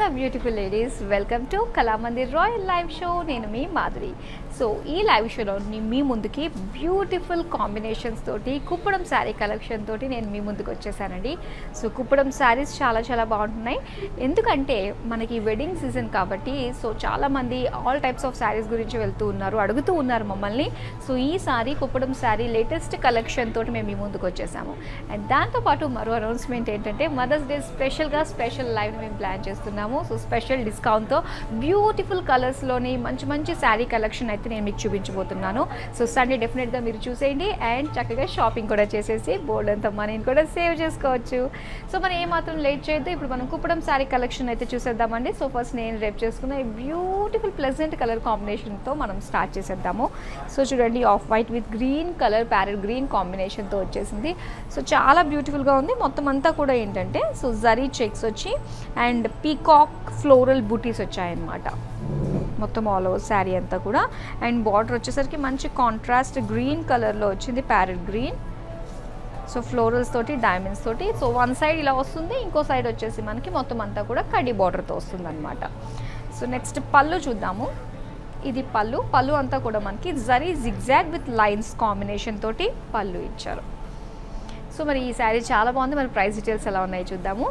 Hello beautiful ladies, welcome to Kalamandir royal live show. నేను మీ Madhuri. So ఈ లైవ్ షోలో మీ ముందుకి బ్యూటిఫుల్ కాంబినేషన్స్ తోటి కుప్పడం శారీ కలెక్షన్ తోటి నేను మీ ముందుకు వచ్చేసానండి. సో కుప్పడం శారీస్ చాలా బాగుంటున్నాయి. ఎందుకంటే మనకి వెడ్డింగ్ సీజన్ కాబట్టి సో చాలామంది ఆల్ టైప్స్ ఆఫ్ శారీస్ గురించి అడుగుతూ ఉన్నారు మమ్మల్ని. సో ఈ సారీ కుప్పడం శారీ లేటెస్ట్ కలెక్షన్ తోటి మేము మీ ముందుకు వచ్చేసాము. అండ్ దాంతోపాటు మరో అనౌన్స్మెంట్ ఏంటంటే మదర్స్ డే స్పెషల్ లైవ్ మేము ప్లాన్ చేస్తున్నాము. సో స్పెషల్ డిస్కౌంట్తో బ్యూటిఫుల్ కలర్స్లోని మంచి శారీ కలెక్షన్ అయితే నేను మీకు చూపించబోతున్నాను. సో సండే డెఫినెట్గా మీరు చూసేయండి అండ్ చక్కగా షాపింగ్ కూడా చేసేసి బోల్డ్ అంత మనీని కూడా సేవ్ చేసుకోవచ్చు. సో మనం ఏమాత్రం లేట్ చేయొద్దు. ఇప్పుడు మనం కుప్పడం శారీ కలెక్షన్ అయితే చూసేద్దామండి. సో ఫస్ట్ నేను రేపు చేసుకున్న ఈ బ్యూటిఫుల్ ప్లెజెంట్ కలర్ కాంబినేషన్తో మనం స్టార్ట్ చేసేద్దాము. సో చూడండి, off white with green colour parrot green కాంబినేషన్తో వచ్చేసింది. సో చాలా బ్యూటిఫుల్గా ఉంది. మొత్తం అంతా కూడా ఏంటంటే సో జరీ చెక్స్ వచ్చి అండ్ పీకాక్ ఫ్లోరల్ బూటీస్ వచ్చాయన్నమాట మొత్తం ఆల్ ఓవర్ శారీ అంతా కూడా. అండ్ బార్డర్ వచ్చేసరికి మంచి కాంట్రాస్ట్ గ్రీన్ కలర్లో వచ్చింది, ప్యారెట్ గ్రీన్. సో ఫ్లోరల్స్ తోటి డైమండ్స్ తోటి. సో వన్ సైడ్ ఇలా వస్తుంది, ఇంకో సైడ్ వచ్చేసి మనకి మొత్తం అంతా కూడా కడ్డీ బార్డర్తో వస్తుంది అనమాట. సో నెక్స్ట్ పళ్ళు చూద్దాము. ఇది పళ్ళు అంతా కూడా మనకి zari zigzag with lines combination తోటి పళ్ళు ఇచ్చారు. సో మరి ఈ శారీ చాలా బాగుంది. మరి ప్రైస్ డీటెయిల్స్ ఎలా ఉన్నాయి చూద్దాము.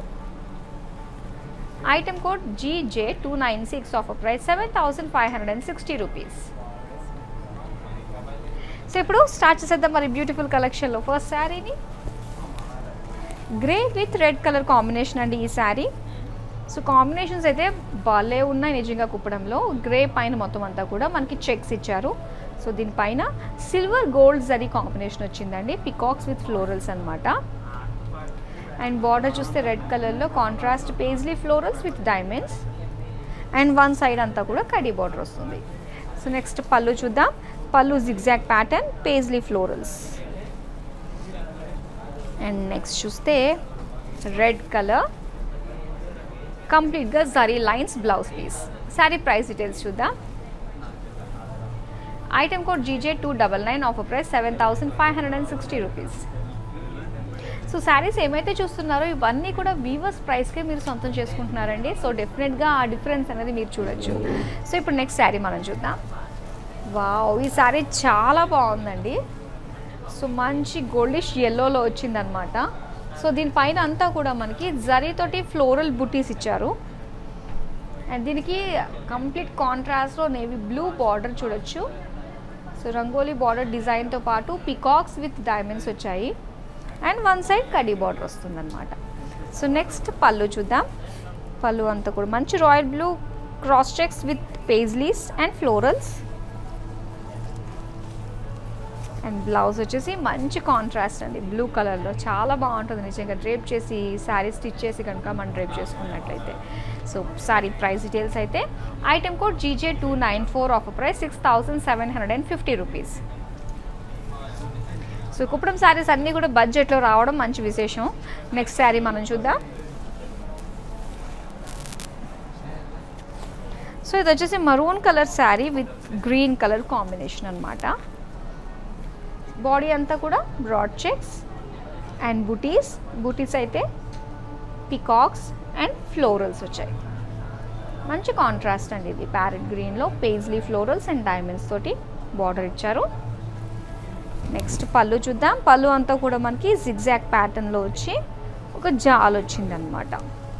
Item code GJ296, offer price 7560 rupees. So ఇప్పుడు స్టార్ట్ చేసేద్దాం మరి బ్యూటిఫుల్ కలెక్షన్లో. ఫస్ట్ శారీని grey with red colour combination అండి ఈ శారీ. సో కాంబినేషన్స్ అయితే భలే ఉన్నాయి నిజంగా. కుప్పడంలో గ్రే పైన మొత్తం అంతా కూడా మనకి చెక్స్ ఇచ్చారు. సో దీనిపైన సిల్వర్ గోల్డ్ జరీ కాంబినేషన్ వచ్చిందండి, పికాక్స్ విత్ ఫ్లోరల్స్ అనమాట. అండ్ బార్డర్ చూస్తే రెడ్ కలర్లో contrast paisley florals with diamonds and one side అంతా కూడా కడీ బార్డర్ వస్తుంది. సో నెక్స్ట్ పళ్ళు చూద్దాం. Pallu zigzag pattern paisley florals. And next చూస్తే రెడ్ కలర్ కంప్లీట్గా zari lines blouse piece. Sari price details చూద్దాం. Item code GJ299, offer price 7560 rupees. So saris ఏమైతే చూస్తున్నారో ఇవన్నీ కూడా వీవర్స్ ప్రైస్కే మీరు సొంతం చేసుకుంటున్నారండి. సో డెఫినెట్గా ఆ డిఫరెన్స్ అనేది మీరు చూడొచ్చు. సో ఇప్పుడు నెక్స్ట్ శారీ మనం చూద్దాం. వావ్, ఈ శారీ చాలా బాగుందండి. సో మంచి గోల్డిష్ ఎల్లోలో వచ్చిందనమాట. సో దీనిపైన అంతా కూడా మనకి జరీతోటి ఫ్లోరల్ బుటీస్ ఇచ్చారు. అండ్ దీనికి కంప్లీట్ కాంట్రాస్ట్లో నేవీ బ్లూ బార్డర్ చూడొచ్చు. సో రంగోలీ బార్డర్ డిజైన్తో పాటు పికాక్స్ విత్ డైమండ్స్ వచ్చాయి అండ్ వన్ సైడ్ కడీ బార్డర్ వస్తుందన్నమాట. సో నెక్స్ట్ పళ్ళు చూద్దాం. పళ్ళు అంతా కూడా మంచి royal blue cross checks with paisleys and florals. And blouse వచ్చేసి మంచి కాంట్రాస్ట్ అండి, బ్లూ కలర్లో చాలా బాగుంటుంది నిజంగా. డ్రేప్ చేసి శారీ స్టిచ్ చేసి కనుక మనం డ్రేప్ చేసుకున్నట్లయితే. సో శారీ ప్రైస్ డీటెయిల్స్ అయితే item code GJ294, offer price 6750 rupees. So Kuppadam saris అన్నీ కూడా బడ్జెట్లో రావడం మంచి విశేషం. నెక్స్ట్ శారీ మనం చూద్దాం. సో ఇది వచ్చేసి maroon colour sari with green colour combination అనమాట. బాడీ అంతా కూడా బ్రాడ్ చెక్స్ అండ్ బూటీస్ అయితే పికాక్స్ అండ్ ఫ్లోరల్స్ వచ్చాయి. మంచి కాంట్రాస్ట్ అండి ఇది. ప్యారెట్ గ్రీన్లో పేజ్లీ ఫ్లోరల్స్ అండ్ డైమండ్స్ తోటి బార్డర్ ఇచ్చారు. నెక్స్ట్ పళ్ళు చూద్దాం. పళ్ళు అంతా కూడా మనకి జిగ్జాగ్ ప్యాటర్న్లో వచ్చి ఒక జాల్ వచ్చిందనమాట.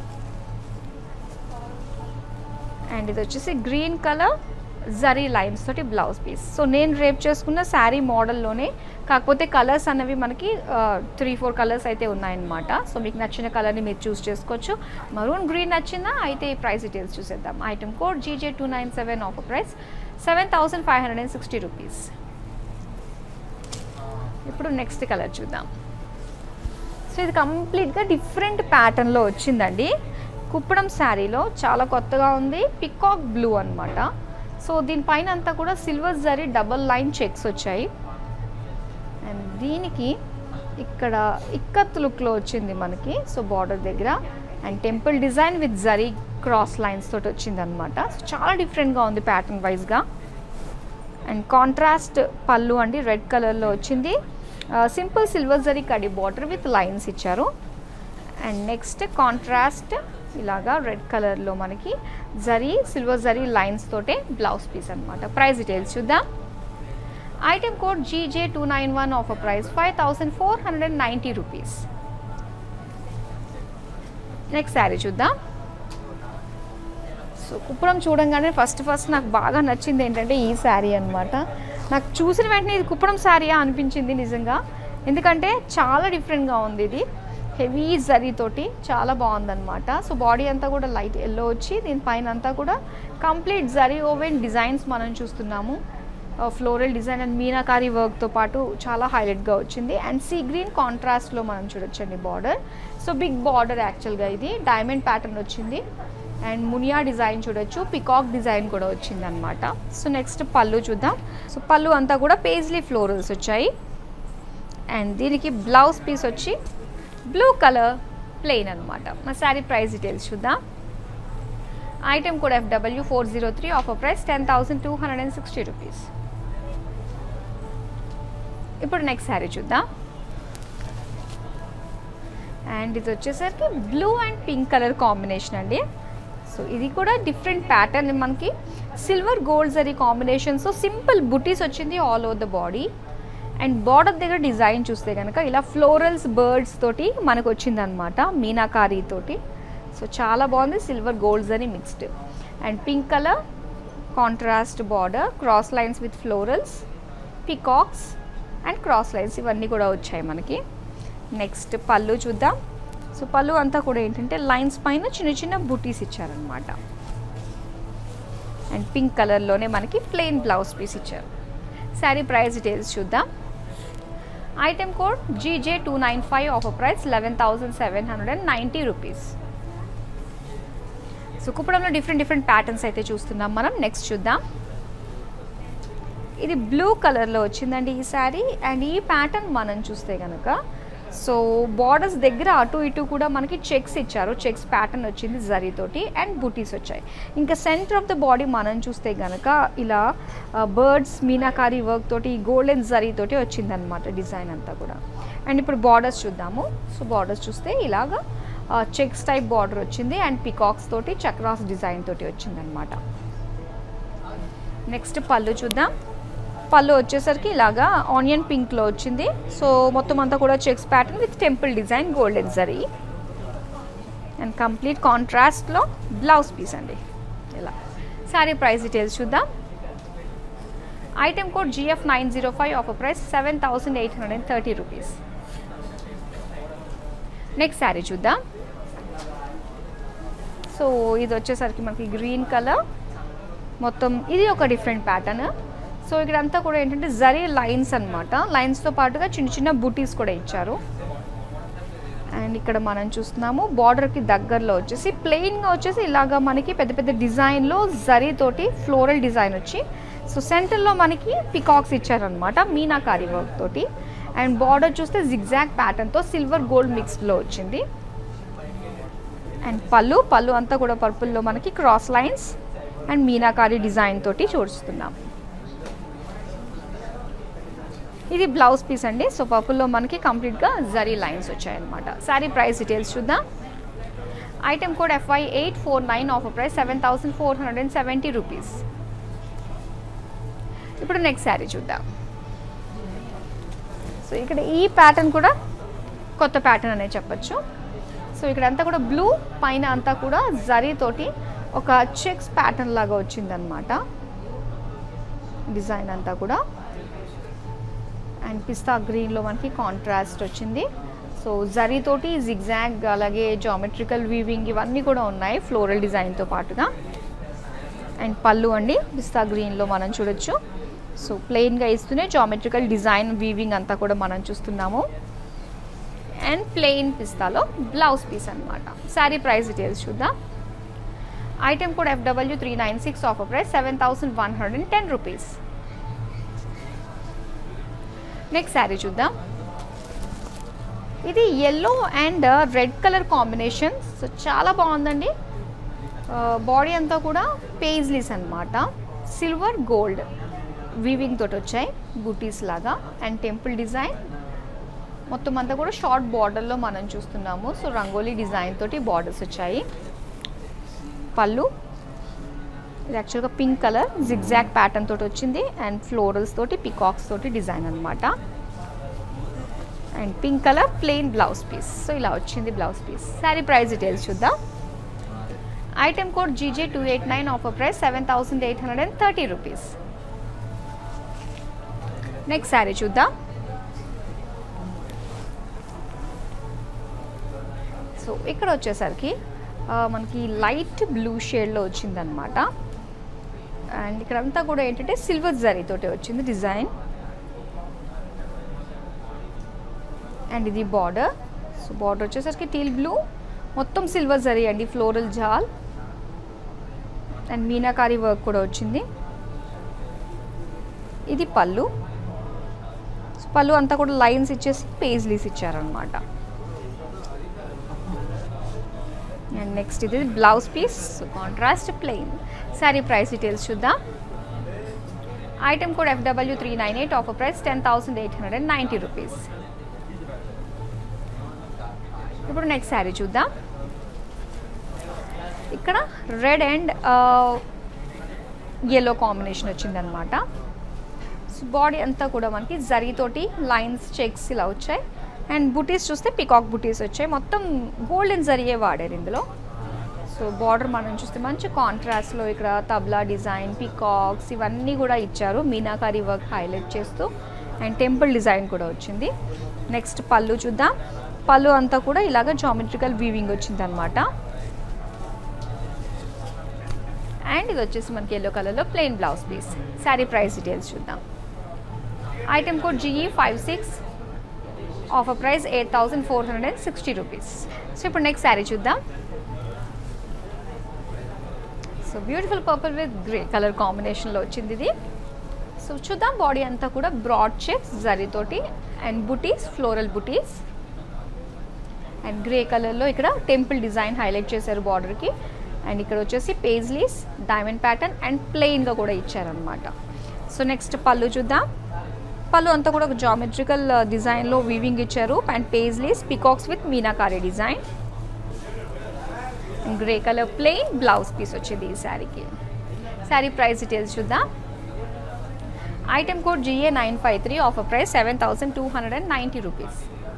అండ్ ఇది వచ్చేసి గ్రీన్ కలర్ జరీ లైన్స్ తోటి బ్లౌజ్ పీస్. సో నేను రేప్ చేసుకున్న శారీ మోడల్లోనే, కాకపోతే కలర్స్ అనేవి మనకి 3-4 కలర్స్ అయితే ఉన్నాయన్నమాట. సో మీకు నచ్చిన కలర్ని మీరు చూస్ చేసుకోవచ్చు. మరూన్ గ్రీన్ నచ్చిందా అయితే ఈ ప్రైస్ డీటెయిల్స్ చూసేద్దాం. Item code GJ297, offer price 7560 rupees. ఇప్పుడు నెక్స్ట్ కలర్ చూద్దాం. సో ఇది కంప్లీట్గా డిఫరెంట్ ప్యాటర్న్లో వచ్చిందండి. కుప్పడం శారీలో చాలా కొత్తగా ఉంది. పికాక్ బ్లూ అనమాట. సో దీనిపైన అంతా కూడా silver zari double line checks వచ్చాయి. అండ్ దీనికి ఇక్కడ ఇక్కత్ లుక్లో వచ్చింది మనకి. సో బార్డర్ దగ్గర and temple design with zari cross lines తోటి వచ్చింది అనమాట. సో చాలా డిఫరెంట్గా ఉంది ప్యాటర్న్ వైజ్గా. అండ్ కాంట్రాస్ట్ పళ్ళు అండి, రెడ్ కలర్లో వచ్చింది. సింపుల్ సిల్వర్ జరీ కడి బార్డర్ విత్ లైన్స్ ఇచ్చారు. అండ్ నెక్స్ట్ కాంట్రాస్ట్ ఇలాగా రెడ్ కలర్లో మనకి సిల్వర్ జరీ లైన్స్ తోటే బ్లౌజ్ పీస్ అనమాట. ప్రైస్ డీటెయిల్స్ చూద్దాం. Item code GJ291, offer price 5490 rupees. Next sari చూద్దాం. సో కుప్పడం చూడంగానే ఫస్ట్ నాకు బాగా నచ్చింది ఏంటంటే ఈ శారీ అనమాట. నాకు చూసిన వెంటనే ఇది కుప్పడం శారీయా అనిపించింది నిజంగా, ఎందుకంటే చాలా డిఫరెంట్గా ఉంది. ఇది హెవీ జరీతోటి చాలా బాగుందన్నమాట. సో బాడీ అంతా కూడా లైట్ ఎల్లో వచ్చి దీనిపైన అంతా కూడా కంప్లీట్ జరీ ఓవెన్ డిజైన్స్ మనం చూస్తున్నాము. ఫ్లోరల్ డిజైన్ అండ్ మీనాకారి వర్క్తో పాటు చాలా హైలైట్గా వచ్చింది. అండ్ సీ గ్రీన్ కాంట్రాస్ట్లో మనం చూడొచ్చండి బార్డర్. సో బిగ్ బార్డర్ యాక్చువల్గా ఇది డైమండ్ ప్యాటర్న్ వచ్చింది. అండ్ మునియా డిజైన్ చూడొచ్చు, పికాక్ డిజైన్ కూడా వచ్చింది అనమాట. సో నెక్స్ట్ పళ్ళు చూద్దాం. సో పళ్ళు అంతా కూడా పేజ్లీ ఫ్లోరల్స్ వచ్చాయి. అండ్ దీనికి బ్లౌజ్ పీస్ వచ్చి బ్లూ కలర్ ప్లెయిన్ అనమాట. మా శారీ ప్రైస్ డీటెయిల్స్ చూద్దాం. Item code FW403, offer price 10,260 rupees. ఇప్పుడు నెక్స్ట్ శారీ చూద్దాం. అండ్ ఇది వచ్చేసరికి blue and pink colour combination అండి. సో ఇది కూడా డిఫరెంట్ ప్యాటర్న్, మనకి సిల్వర్ గోల్డ్ జరీ కాంబినేషన్తో సింపుల్ బుటీస్ వచ్చింది all over the body. And border దగ్గర డిజైన్ చూస్తే కనుక ఇలా ఫ్లోరల్స్ బర్డ్స్ తోటి మనకు వచ్చిందనమాట, మీనాకారి తోటి. సో చాలా బాగుంది, silver gold zari mixed. And pink colour contrast border, cross lines with florals, peacocks and cross lines ఇవన్నీ కూడా వచ్చాయి మనకి. నెక్స్ట్ పళ్ళు చూద్దాం. సో పళ్ళు అంతా కూడా ఏంటంటే లైన్స్ పైన చిన్న చిన్న బుటీస్ ఇచ్చారనమాట. అండ్ పింక్ కలర్లోనే మనకి ప్లెయిన్ బ్లౌజ్ పీస్ ఇచ్చారు. శారీ ప్రైస్ డీటెయిల్స్ చూద్దాం. Item code GJ295, offer price 11,790 rupees. So కుప్పడంలో డిఫరెంట్ ప్యాటర్న్స్ అయితే చూస్తున్నాం మనం. నెక్స్ట్ చూద్దాం. ఇది బ్లూ కలర్లో వచ్చిందండి ఈ శారీ. అండ్ ఈ ప్యాటర్న్ మనం చూస్తే కనుక సో బార్డర్స్ దగ్గర అటు ఇటు కూడా మనకి చెక్స్ ఇచ్చారు, చెక్స్ ప్యాటర్న్ వచ్చింది జరీతోటి అండ్ బుటీస్ వచ్చాయి. ఇంకా సెంటర్ ఆఫ్ ద బాడీ మనం చూస్తే కనుక ఇలా బర్డ్స్ మీనాకారి వర్క్ తోటి గోల్డెన్ జరీతోటి వచ్చిందనమాట డిజైన్ అంతా కూడా. అండ్ ఇప్పుడు బార్డర్స్ చూద్దాము. సో బార్డర్స్ చూస్తే ఇలాగా చెక్స్ టైప్ బార్డర్ వచ్చింది అండ్ పికాక్స్ తోటి చక్రాస్ డిజైన్ తోటి వచ్చిందనమాట. నెక్స్ట్ పళ్ళు చూద్దాం. పళ్ళు వచ్చేసరికి ఇలాగా ఆనియన్ పింక్లో వచ్చింది. సో మొత్తం అంతా కూడా checks pattern with temple design golden zari. And complete కాంట్రాస్ట్లో బ్లౌజ్ పీస్ అండి ఇలా. శారీ ప్రైస్ డీటెయిల్స్ చూద్దాం. Item code GF905, offer price 7,830 rupees. Next sari చూద్దాం. సో ఇది వచ్చేసరికి మనకి గ్రీన్ కలర్, మొత్తం ఇది ఒక డిఫరెంట్ ప్యాటర్న్. సో ఇక్కడంతా కూడా ఏంటంటే జరీ లైన్స్ అనమాట, లైన్స్తో పాటుగా చిన్న చిన్న బుటీస్ కూడా ఇచ్చారు. అండ్ ఇక్కడ మనం చూస్తున్నాము బార్డర్కి దగ్గరలో వచ్చేసి ప్లెయిన్గా వచ్చేసి ఇలాగా మనకి పెద్ద పెద్ద డిజైన్లో జరీతోటి ఫ్లోరల్ డిజైన్ వచ్చి సో సెంటర్లో మనకి పికాక్స్ ఇచ్చారనమాట మీనాకారి వర్క్ తోటి. అండ్ బార్డర్ చూస్తే జిగ్జాగ్ ప్యాటర్న్తో సిల్వర్ గోల్డ్ మిక్స్డ్లో వచ్చింది. అండ్ పళ్ళు అంతా కూడా పర్పుల్లో మనకి cross lines and meenakari design తోటి చూస్తున్నాం. ఇది బ్లౌజ్ పీస్ అండి. సో పర్పుల్లో మనకి కంప్లీట్గా జరీ లైన్స్ వచ్చాయన్నమాట. శారీ ప్రైస్ డీటెయిల్స్ చూద్దాం. Item code FY849, offer price 7,470 rupees. ఇప్పుడు నెక్స్ట్ శారీ చూద్దాం. సో ఇక్కడ ఈ ప్యాటర్న్ కూడా కొత్త ప్యాటర్న్ అనే చెప్పచ్చు. సో ఇక్కడ అంతా కూడా బ్లూ, పైన అంతా కూడా జరీతోటి ఒక చెక్స్ ప్యాటర్న్ లాగా వచ్చిందనమాట డిజైన్ అంతా కూడా. అండ్ పిస్తా గ్రీన్లో మనకి కాంట్రాస్ట్ వచ్చింది. సో జరీతోటి జిగ్జాగ్ అలాగే జామెట్రికల్ వీవింగ్ ఇవన్నీ కూడా ఉన్నాయి ఫ్లోరల్ డిజైన్తో పాటుగా. అండ్ పళ్ళు అండి పిస్తా గ్రీన్లో మనం చూడొచ్చు. సో ప్లెయిన్గా ఇస్తూనే జామెట్రికల్ డిజైన్ వీవింగ్ అంతా కూడా మనం చూస్తున్నాము. అండ్ ప్లెయిన్ పిస్తాలో బ్లౌజ్ పీస్ అనమాట. శారీ ప్రైస్ డీటెయిల్స్ చూద్దాం. Item code FW396, offer price 7,110 rupees. Next sari చూద్దాం. ఇది yellow and red colour combination. So చాలా బాగుందండి. బాడీ అంతా కూడా పేజ్లీస్ అనమాట, సిల్వర్ గోల్డ్ వీవింగ్ తోటి వచ్చాయి బూటీస్ లాగా. అండ్ టెంపుల్ డిజైన్ మొత్తం అంతా కూడా షార్ట్ బార్డర్లో మనం చూస్తున్నాము. సో రంగోలీ డిజైన్ తోటి బార్డర్స్ వచ్చాయి. పళ్ళు, ఇది యాక్చువల్గా పింక్ కలర్ జిగ్జాగ్ ప్యాటర్న్ తోటి వచ్చింది అండ్ ఫ్లోరల్స్ తోటి పికాక్స్ తోటి డిజైన్ అనమాట. And pink colour plain blouse piece. So ఇలా వచ్చింది blouse piece. Sari price details చూద్దాం. Item code GJ289, offer price 7,830 rupees. Next sari చూద్దాం. సో ఇక్కడ వచ్చేసరికి మనకి లైట్ బ్లూ షేడ్లో వచ్చిందనమాట. అండ్ ఇక్కడంతా కూడా ఏంటంటే సిల్వర్ జరీతోటి వచ్చింది డిజైన్. అండ్ ఇది బార్డర్. సో బార్డర్ వచ్చేసరికి టీల్ బ్లూ, మొత్తం సిల్వర్ జరీ అండి, ఫ్లోరల్ జాల్ అండ్ మీనాకారి వర్క్ కూడా వచ్చింది. ఇది పళ్ళు. పళ్ళు అంతా కూడా లైన్స్ ఇచ్చేసి పేజ్లీస్ ఇచ్చారనమాట. అండ్ నెక్స్ట్ ఇది blouse piece, contrast plain. Sari price details చూద్దాం. Item code FW398, offer price 10,890 rupees. ఇప్పుడు నెక్స్ట్ శారీ చూద్దాం. ఇక్కడ రెడ్ అండ్ ఎల్లో కాంబినేషన్ వచ్చిందనమాట. సో బాడీ అంతా కూడా మనకి జరీతోటి లైన్స్ చెక్స్ ఇలా వచ్చాయి. అండ్ బుటీస్ చూస్తే పికాక్ బుటీస్ వచ్చాయి. మొత్తం గోల్డెన్ జరీయే వాడారు ఇందులో. సో బార్డర్ మనం చూస్తే మంచి కాంట్రాస్ట్లో ఇక్కడ తబ్లా డిజైన్, పికాక్స్ ఇవన్నీ కూడా ఇచ్చారు. మీనాకారి వర్క్ హైలైట్ చేస్తూ అండ్ టెంపుల్ డిజైన్ కూడా వచ్చింది. నెక్స్ట్ పళ్ళు చూద్దాం. పళ్ళు అంతా కూడా ఇలాగ జామెట్రికల్ వీవింగ్ వచ్చింది అనమాట. అండ్ ఇది వచ్చేసి మనకి ఎల్లో కలర్లో plain blouse piece. Sari price details చూద్దాం. Item code GE56, offer price 8,460 rupees. So ఇప్పుడు నెక్స్ట్ శారీ చూద్దాం. So beautiful purple with grey colour కాంబినేషన్లో వచ్చింది ఇది. సో చూద్దాం. బాడీ అంతా కూడా బ్రాడ్ చెక్స్ జరీతోటి and butis, floral buttis and grey కలర్లో ఇక్కడ టెంపుల్ డిజైన్ హైలైట్ చేశారు బార్డర్కి. అండ్ ఇక్కడ వచ్చేసి పేజ్లీస్, డైమండ్ ప్యాటర్న్ అండ్ ప్లెయిన్గా కూడా ఇచ్చారనమాట. సో నెక్స్ట్ పళ్ళు చూద్దాం. పళ్ళు అంతా కూడా ఒక జామెట్రికల్ డిజైన్లో వీవింగ్ ఇచ్చారు and paisleys, peacocks with meenakari design. Grey colour plain blouse piece వచ్చింది ఈ శారీకి. శారీ ప్రైస్ డీటెయిల్స్ చూద్దాం. Item code GA953, offer price 7,290 rupees.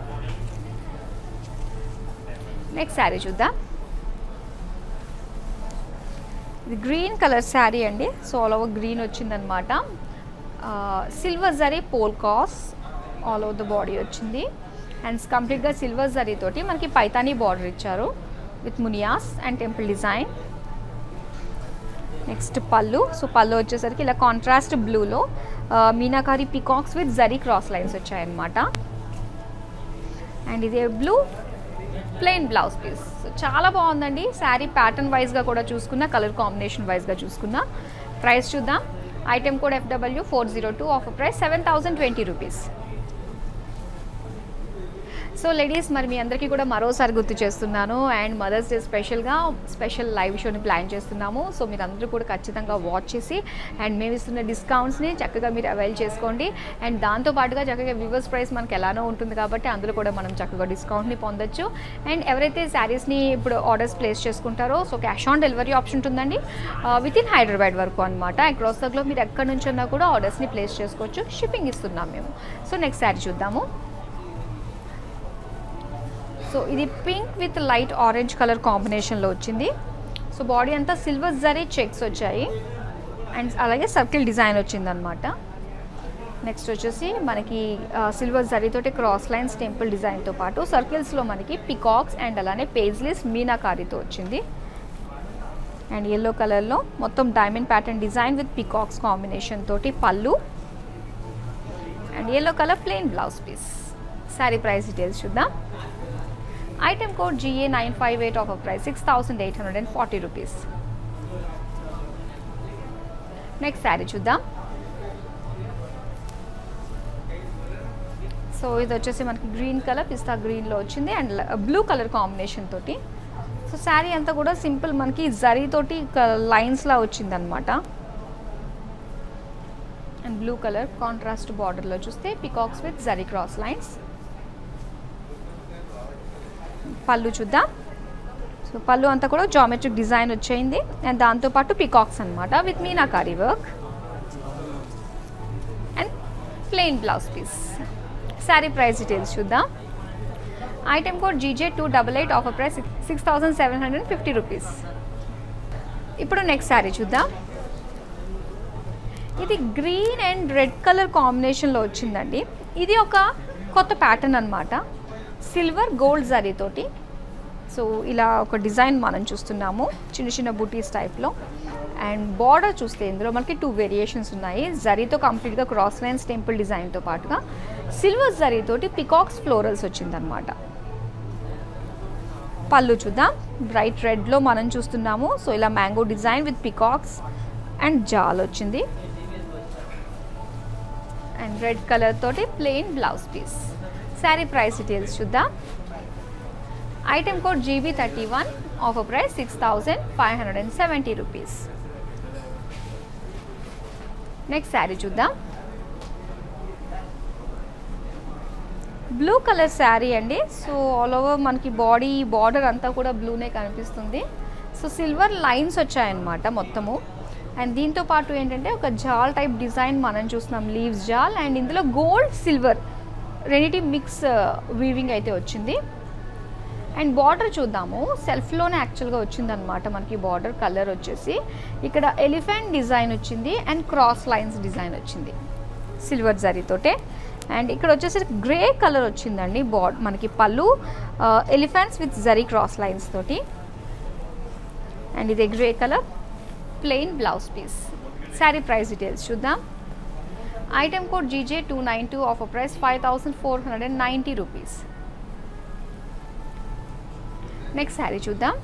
Next sari చూద్దాం. ఇది గ్రీన్ కలర్ శారీ అండి. సో ఆల్ ఓవర్ గ్రీన్ వచ్చిందనమాట. Silver zari polkas all over the body వచ్చింది. And కంప్లీట్గా సిల్వర్ జరీ తోటి మనకి పైతానీ బార్డర్ ఇచ్చారు విత్ మునియాస్ and temple design. Next pallu. So pallu వచ్చేసరికి ఇలా కాంట్రాస్ట్ బ్లూలో meenakari peacocks with zari cross lines and. అండ్ ఇదే బ్లూ ప్లెయిన్ బ్లౌజ్ పీస్. చాలా బాగుందండి. శారీ ప్యాటర్న్ వైజ్గా కూడా చూసుకున్నా, కలర్ కాంబినేషన్ వైజ్గా చూసుకున్నా. ప్రైస్ చూద్దాం. Item code FW402, offer price 7,020 rupees. So ladies, మరి మీ అందరికీ కూడా మరోసారి గుర్తు చేస్తున్నాను. And mother's day special live షోని ప్లాన్ చేస్తున్నాము. సో మీరు అందరూ కూడా ఖచ్చితంగా వాచ్ చేసి అండ్ మేము ఇస్తున్న డిస్కౌంట్స్ని చక్కగా మీరు అవైల్ చేసుకోండి. అండ్ దాంతోపాటుగా చక్కగా వ్యూవర్స్ ప్రైస్ మనకి ఎలానో ఉంటుంది కాబట్టి అందులో కూడా మనం చక్కగా డిస్కౌంట్ని పొందొచ్చు. అండ్ ఎవరైతే శారీస్ని ఇప్పుడు ఆర్డర్స్ ప్లేస్ చేసుకుంటారో so cash on delivery option ఉంటుందండి విత్ ఇన్ హైదరాబాద్ వరకు అనమాట. అక్రాస్ ద గ్లోబ్ మీరు ఎక్కడి నుంచన్నా కూడా ఆర్డర్స్ని ప్లేస్ చేసుకోవచ్చు. షిప్పింగ్ ఇస్తున్నాం మేము. సో నెక్స్ట్ శారీ చూద్దాము. సో ఇది pink with light orange colour కాంబినేషన్లో వచ్చింది. సో బాడీ అంతా సిల్వర్ జరీ చెక్స్ వచ్చాయి అండ్ అలాగే సర్కిల్ డిజైన్ వచ్చిందనమాట. నెక్స్ట్ వచ్చేసి మనకి సిల్వర్ జరీతోటి క్రాస్ లైన్స్ టెంపుల్ డిజైన్తో పాటు సర్కిల్స్లో మనకి పికాక్స్ అండ్ అలానే పేజ్లీస్ మీనాకారితో వచ్చింది. అండ్ ఎల్లో కలర్లో మొత్తం diamond pattern design with peacocks combination తోటి pallu and yellow colour plain blouse piece. Sari price details చూద్దాం. Item code GA958, offer price 6,840 rupees. Next sari చూద్దాం. సో ఇది వచ్చేసి మనకి గ్రీన్ కలర్ పిస్తా గ్రీన్లో వచ్చింది అండ్ బ్లూ కలర్ కాంబినేషన్ తోటి. సో శారీ అంతా కూడా సింపుల్ మనకి జరీతోటి లైన్స్లా వచ్చిందనమాట. అండ్ బ్లూ కలర్ కాంట్రాస్ట్ బార్డర్లో చూస్తే peacocks with zari cross lines. Pallu చూద్దాం. సో పళ్ళు అంతా కూడా జామెట్రిక్ డిజైన్ వచ్చేయింది అండ్ దాంతోపాటు పికాక్స్ అనమాట with meenakari work and plain blouse piece. Sari price details చూద్దాం. Item code GJ288, offer price 6750 rupees. ఇప్పుడు నెక్స్ట్ శారీ చూద్దాం. ఇది గ్రీన్ అండ్ రెడ్ కలర్ కాంబినేషన్లో వచ్చిందండి. ఇది ఒక కొత్త ప్యాటర్న్ అనమాట, సిల్వర్ గోల్డ్ జరీతోటి. సో ఇలా ఒక డిజైన్ మనం చూస్తున్నాము, చిన్న చిన్న బూటీస్ టైప్లో. అండ్ బార్డర్ చూస్తే ఇందులో మనకి 2 వేరియేషన్స్ ఉన్నాయి. జరీతో కంప్లీట్గా క్రాస్ లైన్స్ టెంపుల్ డిజైన్తో పాటుగా సిల్వర్ జరీతోటి పికాక్స్ ఫ్లోరల్స్ వచ్చిందనమాట. పళ్ళు చూద్దాం. బ్రైట్ రెడ్లో మనం చూస్తున్నాము. సో ఇలా mango design with peacocks and జాల్ వచ్చింది. అండ్ రెడ్ కలర్ తోటి plain blouse piece. Sari price details చూద్దాం. Item code GB31, offer price 6570 rupees. Next sari చూద్దాం. బ్లూ కలర్ శారీ అండి. సో ఆల్ ఓవర్ మనకి బాడీ బార్డర్ అంతా కూడా బ్లూనే కనిపిస్తుంది. సో సిల్వర్ లైన్స్ వచ్చాయన్నమాట మొత్తము. అండ్ దీంతో పాటు ఏంటంటే ఒక జాల్ టైప్ డిజైన్ మనం చూస్తున్నాం, లీవ్స్ జాల్. అండ్ ఇందులో గోల్డ్ సిల్వర్ రెండిటి మిక్స్ వీవింగ్ అయితే వచ్చింది. అండ్ బార్డర్ చూద్దాము. సెల్ఫ్లోనే యాక్చువల్గా వచ్చిందనమాట మనకి బార్డర్ కలర్ వచ్చేసి. ఇక్కడ ఎలిఫెంట్ డిజైన్ వచ్చింది అండ్ క్రాస్ లైన్స్ డిజైన్ వచ్చింది సిల్వర్ జరీతోటే. అండ్ ఇక్కడ వచ్చేసరికి గ్రే కలర్ వచ్చిందండి మనకి pallu, elephants with zari cross lines తోటి. అండ్ ఇది grey colour plain blouse piece. Sari price details చూద్దాం. Item code GJ292, offer price 5490 rupees. Next sari చూద్దాం.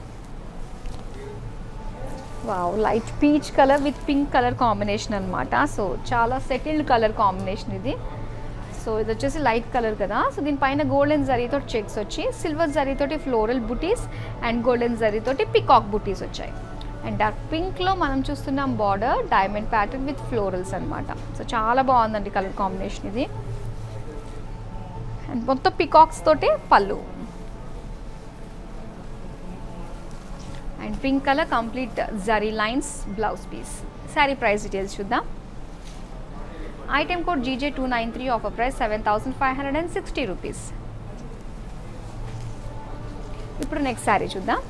Wow, light peach colour with pink colour combination అనమాట. సో చాలా సెటిల్డ్ కలర్ కాంబినేషన్ ఇది. So ఇది వచ్చేసి light colour కదా. సో దీనిపైన గోల్డెన్ జరీతో చెక్స్ వచ్చి సిల్వర్ జరీతోటి ఫ్లోరల్ బుటీస్ అండ్ గోల్డెన్ జరీతోటి పికాక్ బుటీస్ వచ్చాయి. అండ్ డార్క్ పింక్లో మనం చూస్తున్నాం border diamond pattern with florals అనమాట. సో చాలా బాగుందండి కలర్ కాంబినేషన్ ఇది. అండ్ మొత్తం పికాక్స్ తోటి pallu and pink colour complete zari lines blouse piece. Sari price details చూద్దాం. Item code GJ293, offer price 7560 rupees. ఇప్పుడు నెక్స్ట్ శారీ చూద్దాం.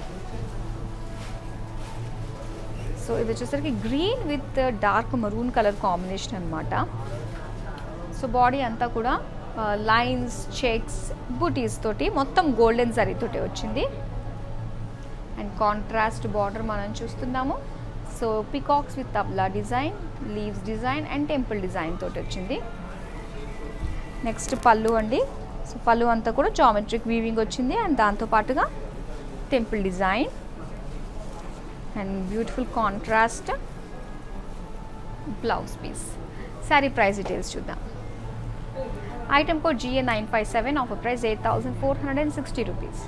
సో ఇది వచ్చేసరికి green with dark maroon colour combination అనమాట. సో బాడీ అంతా కూడా లైన్స్ చెక్స్ బూటీస్ తోటి మొత్తం గోల్డెన్ జరీతోటి వచ్చింది. అండ్ కాంట్రాస్ట్ బార్డర్ మనం చూస్తున్నాము. So peacocks with tabla design, leaves design and temple design తోటి వచ్చింది. నెక్స్ట్ పళ్ళు అండి. సో పళ్ళు అంతా కూడా జామెట్రిక్ వీవింగ్ వచ్చింది అండ్ దాంతోపాటుగా temple design and beautiful contrast blouse piece. Sari price details చూద్దాం. Item code GA957, offer price 8460 rupees.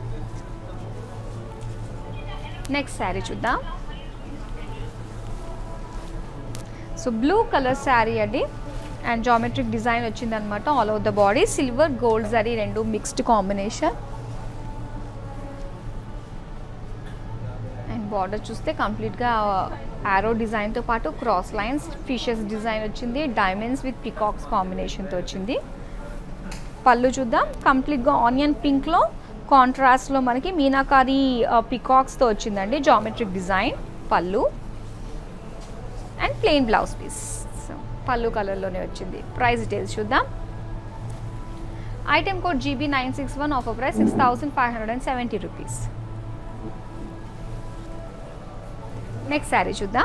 Next sari చూద్దాం. సో బ్లూ కలర్ శారీ అండి అండ్ జామెట్రిక్ డిజైన్ వచ్చిందనమాట. All over the body silver gold zari రెండు mixed combination. And border చూస్తే కంప్లీట్గా arrow డిజైన్తో పాటు cross lines fishes design వచ్చింది. డైమండ్స్ విత్ పికాక్స్ కాంబినేషన్తో వచ్చింది. పళ్ళు చూద్దాం. కంప్లీట్గా ఆనియన్ పింక్లో కాంట్రాస్ట్లో మనకి మీనాకారి పికాక్స్తో వచ్చిందండి geometric design pallu and plain blouse piece. Pallu కలర్లోనే వచ్చింది. ప్రైస్ డీటెయిల్స్ చూద్దాం. Item code GB961, offer price 6570 rupees. Next sari చూద్దాం.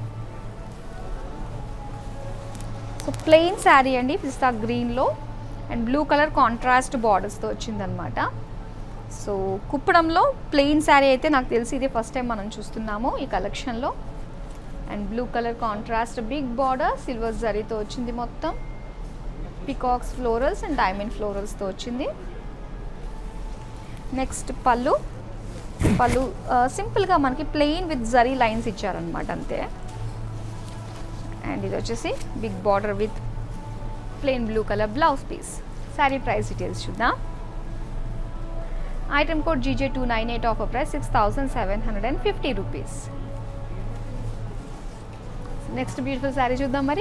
సో ప్లెయిన్ శారీ అండి పిస్తా గ్రీన్లో అండ్ బ్లూ కలర్ కాంట్రాస్ట్ బార్డర్స్తో వచ్చిందనమాట. సో కుప్పడంలో ప్లెయిన్ శారీ అయితే నాకు తెలిసి ఇది ఫస్ట్ టైం మనం చూస్తున్నాము ఈ కలెక్షన్లో. And blue colour contrast big border silver జరీతో వచ్చింది. మొత్తం పికాక్స్ ఫ్లోరల్స్ అండ్ డైమండ్ ఫ్లోరల్స్తో వచ్చింది. నెక్స్ట్ పళ్ళు సింపుల్గా మనకి ప్లెయిన్ విత్ జరీ లైన్స్ ఇచ్చారనమాట అంతే. అండ్ ఇది వచ్చేసి big border with plain blue colour blouse piece. Sari price details చూద్దాం. Item code GJ298 offer price 6750 rupees. Next beautiful sari చూద్దాం మరి.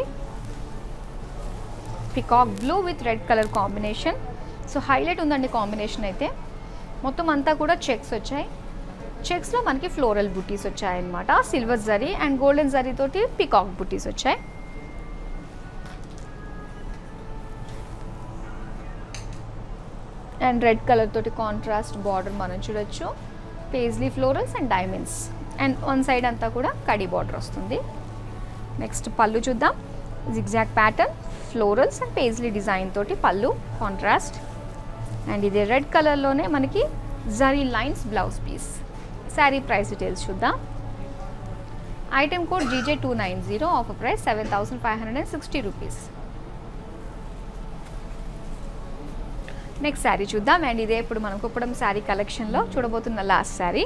Peacock blue with red colour combination. So highlight ఉందండి కాంబినేషన్ అయితే. మొత్తం అంతా కూడా చెక్స్ వచ్చాయి. చెక్స్లో మనకి ఫ్లోరల్ బుటీస్ వచ్చాయన్నమాట. Silver zari and golden zari తోటి పికాక్ బుటీస్ వచ్చాయి. అండ్ రెడ్ కలర్ తోటి కాంట్రాస్ట్ బార్డర్ మనం చూడొచ్చు. Paisley florals and diamonds and one side అంతా కూడా కడీ బార్డర్ వస్తుంది. నెక్స్ట్ పళ్ళు చూద్దాం. Zigzag pattern, florals and paisley design తోటి పళ్ళు కాంట్రాస్ట్. అండ్ ఇది రెడ్ కలర్లోనే మనకి zari lines blouse piece. Sari price details చూద్దాం. Item code GJ290 offer price 7560 rupees. Next sari చూద్దాం. అండ్ ఇదే ఇప్పుడు మనం కుప్పడం శారీ కలెక్షన్లో చూడబోతున్న last sari.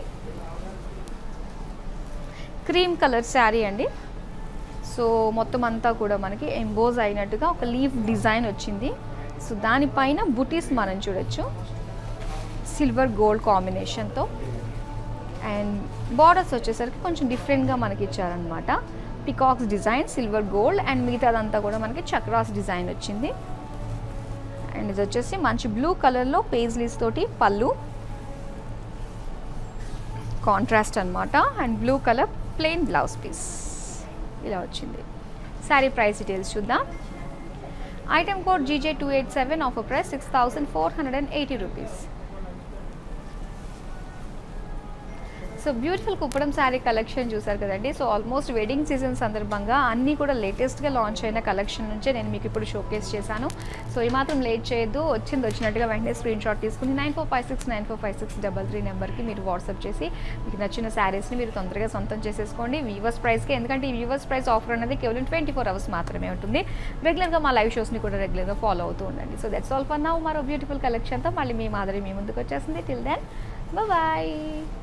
Cream colour sari అండి. సో మొత్తం అంతా కూడా మనకి ఎంబోజ్ అయినట్టుగా ఒక లీఫ్ డిజైన్ వచ్చింది. సో దానిపైన బుటీస్ మనం చూడొచ్చు సిల్వర్ గోల్డ్ కాంబినేషన్తో. అండ్ బార్డర్స్ వచ్చేసరికి కొంచెం డిఫరెంట్గా మనకి ఇచ్చారనమాట. Peacocks design, silver gold and మిగతాదంతా కూడా మనకి చక్రాస్ డిజైన్ వచ్చింది. అండ్ ఇది వచ్చేసి మంచి బ్లూ కలర్లో పేజ్లీస్ తోటి పళ్ళు కాంట్రాస్ట్ అనమాట. And blue colour plain blouse piece ఇలా వచ్చింది. శారీ ప్రైస్ డీటెయిల్స్ చూద్దాం. Item code GJ287 offer price 6480 rupees. So beautiful Kuppadam sari collection చూసారు కదండి. సో ఆల్మోస్ట్ వెడ్డింగ్ సీజన్ సందర్భంగా అన్నీ కూడా లేటెస్ట్గా లాంచ్ అయిన కలెక్షన్ నుంచే నేను మీకు ఇప్పుడు షోకేస్ చేశాను. సో ఈ మాత్రం లేట్ చేయొద్దు. వచ్చినట్టుగా వెంటనే స్క్రీన్ షాట్ తీసుకుని 9456945633 నెంబర్కి మీరు వాట్సాప్ చేసి మీకు నచ్చిన శారీస్ని మీరు తొందరగా సొంతం చేసేసుకోండి వీవర్స్ ప్రైస్కి. ఎందుకంటే ఈ వీవర్స్ ప్రైస్ ఆఫర్ అనేది కేవలం 24 అవర్స్ మాత్రమే ఉంటుంది. రెగ్యులర్గా మా లైవ్ షోస్ని కూడా రెగ్యులర్గా ఫాలో అవుతూ ఉండండి. So that's all for now. మరో బ్యూటిఫుల్ కలెక్షన్తో మళ్ళీ మీ మాదిరి మీ ముందుకు వచ్చేసింది. Till then bye.